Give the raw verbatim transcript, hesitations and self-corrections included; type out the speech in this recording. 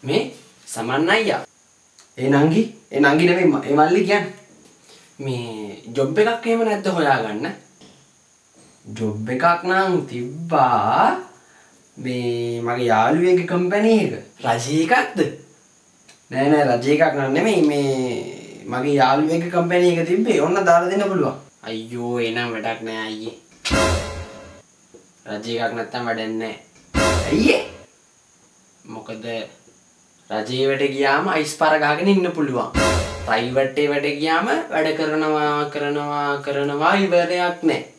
මේ සමන් අයියා. ඒ නංගි, ඒ නංගි නෙමෙයි ඒ මල්ලි කියන්නේ. මේ ජොබ් එකක් එහෙම නැද්ද හොයාගන්න? ජොබ් එකක් නම් තිබ්බා. මේ මගේ යාළුවෙක්ගේ කම්පැනි එක. රජී එකක්ද? නෑ නෑ රජී එකක් නන් නෙමෙයි මේ මගේ යාළුවෙක්ගේ කම්පැනි එක තිබ්බේ. ඔන්න දාලා දෙන්න පුළුවන්. අයියෝ එනම් වැඩක් නෑ අයියේ. රජී එකක් නැත්තම් වැඩක් නෑ. අයියේ. මොකද රජේ වැඩ ගියාම අයිස් පාර ගහගෙන ඉන්න පුළුවන්. ප්‍රයිවට් එකේ වැඩ ගියාම වැඩ කරනවා කරනවා කරනවා ඉවරයක් නෑ.